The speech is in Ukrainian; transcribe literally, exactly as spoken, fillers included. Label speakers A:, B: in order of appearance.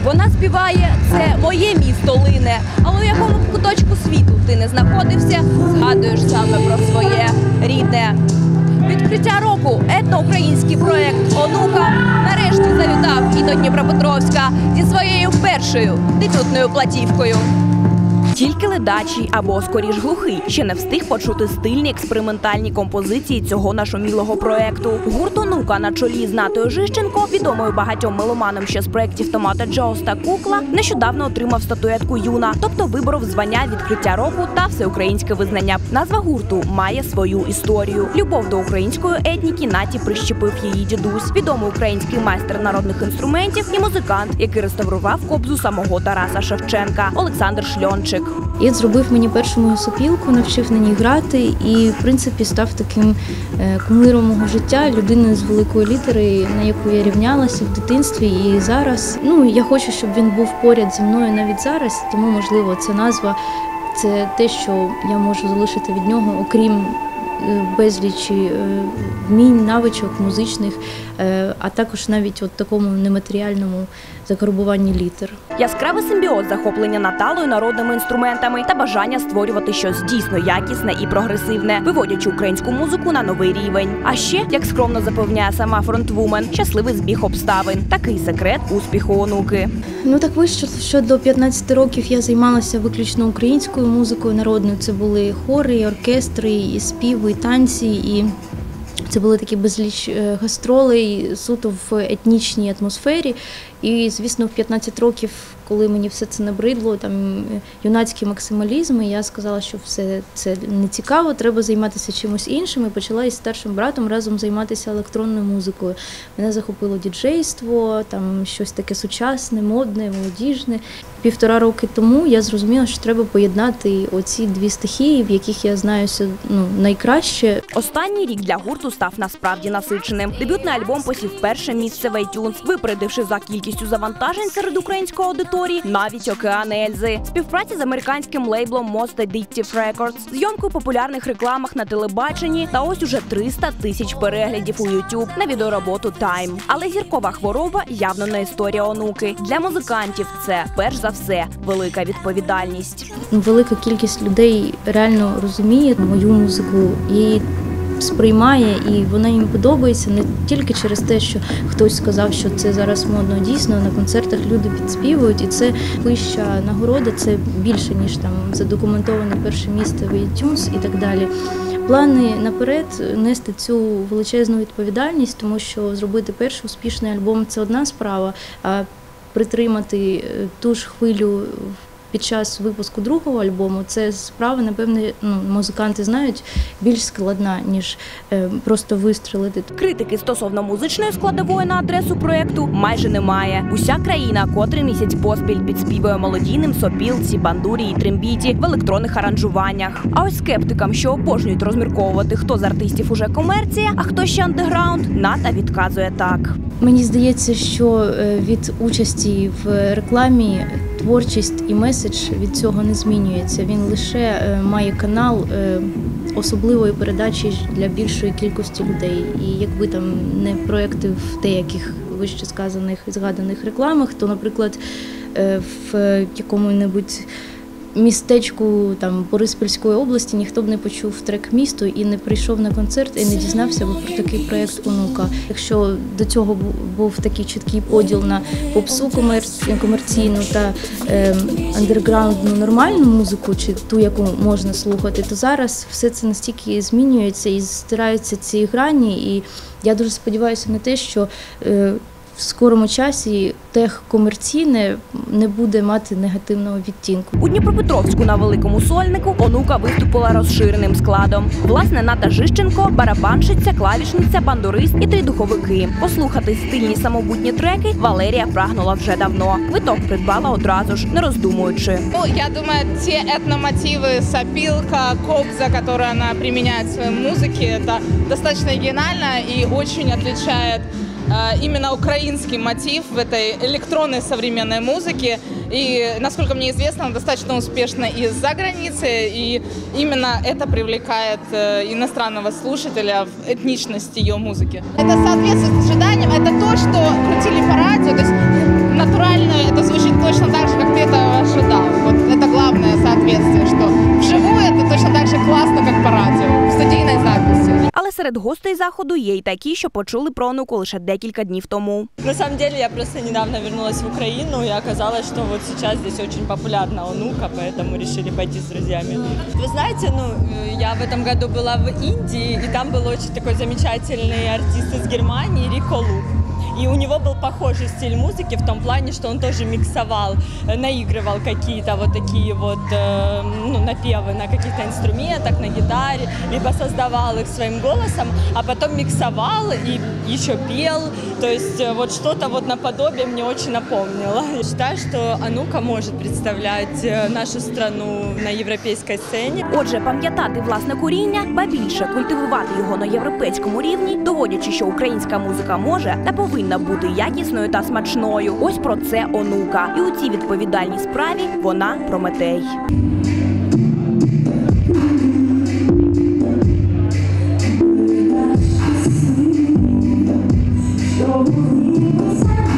A: Вона співає «Це моє місто лине», але у якому б куточку світу ти не знаходився, згадуєш саме про своє рідне. Відкриття року етноукраїнський проєкт «Онука» нарешті завітав і до Дніпропетровська зі своєю першою дебютною платівкою. Тільки ледачий або, скоріш, глухий ще не встиг почути стильні експериментальні композиції цього нашумілого проєкту. Гурт «Онука» на чолі з Натою Жищенко, відомою багатьом меломанам ще з проєктів «Томата Джоус» та «Кукла», нещодавно отримав статуетку «Юна», тобто виборов звання відкриття року та всеукраїнське визнання. Назва гурту має свою історію. Любов до української етніки Наті прищепив її дідусь, відомий український майстер народних інструментів і музикант, який реставрував кобзу самого Тараса Шевченка – Олександр Шльончик.
B: Дід зробив мені першу мою сопілку, навчив на ній грати і, в принципі, став таким кумиром мого життя, людиною з великої літери, на яку я рівнялася в дитинстві і зараз. Ну, я хочу, щоб він був поряд зі мною навіть зараз, тому, можливо, ця назва – це те, що я можу залишити від нього, окрім безлічі вмінь, навичок музичних, а також навіть от такому нематеріальному закарбуванні літер.
A: Яскравий симбіоз захоплення Наталою народними інструментами та бажання створювати щось дійсно якісне і прогресивне, виводячи українську музику на новий рівень. А ще, як скромно запевняє сама фронтвумен, щасливий збіг обставин. Такий секрет успіху онуки.
B: Ну так вийшло, що до п'ятнадцяти років я займалася виключно українською музикою народною. Це були хори, і оркестри, і співи, і танці, і це були такі безліч гастролей суто в етнічній атмосфері. І, звісно, в п'ятнадцять років, коли мені все це набридло, там юнацький максималізм, я сказала, що все це не цікаво, треба займатися чимось іншим. І почала із старшим братом разом займатися електронною музикою. Мене захопило діджейство, там щось таке сучасне, модне, молодіжне. Півтора роки тому я зрозуміла, що треба поєднати оці дві стихії, в яких я знаюся ну, найкраще.
A: Останній рік для гурту став насправді насиченим. Дебютний альбом посів перше місце в iTunes, випередивши за кількістю завантажень серед української аудиторії навіть «Океани Ельзи». Співпраця з американським лейблом Most Addictive Records, зйомки у популярних рекламах на телебаченні та ось уже триста тисяч переглядів у YouTube на відеороботу «Time». Але зіркова хвороба явно не історія онуки. Для музикантів це, перш за все, велика відповідальність.
B: Велика кількість людей реально розуміє мою музику і сприймає, і вона їм подобається не тільки через те, що хтось сказав, що це зараз модно. Дійсно, на концертах люди підспівують, і це вища нагорода, це більше, ніж там задокументоване перше місце в iTunes і так далі. Плани наперед нести цю величезну відповідальність, тому що зробити перший успішний альбом – це одна справа, а притримати ту ж хвилю під час випуску другого альбому – це справа, напевно, ну, музиканти знають, більш складна, ніж е, просто вистрелити.
A: Критики стосовно музичної складової на адресу проєкту майже немає. Уся країна котрий місяць поспіль підспівує молодійним сопілці, бандурі і трембіті в електронних аранжуваннях. А ось скептикам, що обожнюють розмірковувати, хто з артистів уже комерція, а хто ще андеграунд, Ната відказує так.
B: Мені здається, що від участі в рекламі творчість і меседж від цього не змінюється. Він лише має канал особливої передачі для більшої кількості людей. І якби там не проекти в деяких вище сказаних і згаданих рекламах, то, наприклад, в якому-небудь містечку там Бориспільської області ніхто б не почув трек «Місто» і не прийшов на концерт і не дізнався про такий проєкт «Онука». Якщо до цього був такий чіткий поділ на попсу комерційну та е, андерграундну нормальну музику, чи ту, яку можна слухати, то зараз все це настільки змінюється і стираються ці грані. І я дуже сподіваюся на те, що е, в скорому часі техкомерційне не буде мати негативного відтінку.
A: У Дніпропетровську на Великому Сольнику «Онука» виступила розширеним складом. Власне, Ната Жищенко – барабанщиця, клавішниця, бандурист і три духовики. Послухати стильні самобутні треки Валерія прагнула вже давно. Квиток придбала одразу ж, не роздумуючи.
C: Ну, я думаю, ті етномотиви, сопілка, кобза, які вона приміняє в своїй музиці, це достатньо оригінально і дуже відрізняє именно украинский мотив в этой электронной современной музыке. И, насколько мне известно, она достаточно успешна и за границей, и именно это привлекает иностранного слушателя в этничности ее музыки. Это соответствует ожиданиям, это то, что крутили по радио, то есть натурально это звучит
A: гостей заходу є й такі, що почули про онуку лише декілька днів тому.
D: На самом деле я просто недавно вернулась в Украину, и оказалось, что вот сейчас здесь очень популярна онука, поэтому решили пойти с друзьями. Вы знаете, ну, я в этом году была в Индии, и там был очень такой замечательный артист из Германии, Рико Лук. И у него был похожий стиль музыки в том плане, что он тоже миксовал, наигрывал какие-то вот такие вот э, ну, напевы на каких-то инструментах, на гитаре, либо создавал их своим голосом, а потом миксовал и еще пел. То есть вот что-то вот наподобие мне очень напомнило. Я считаю, что онука может представлять нашу страну на європейській сцені.
A: Отже, пам'ятати власне коріння, ба більше культивувати його на європейському рівні, доводячи, що українська музика може та повинна бути якісною та смачною. Ось про це онука. І у цій відповідальній справі вона Прометей.
E: Що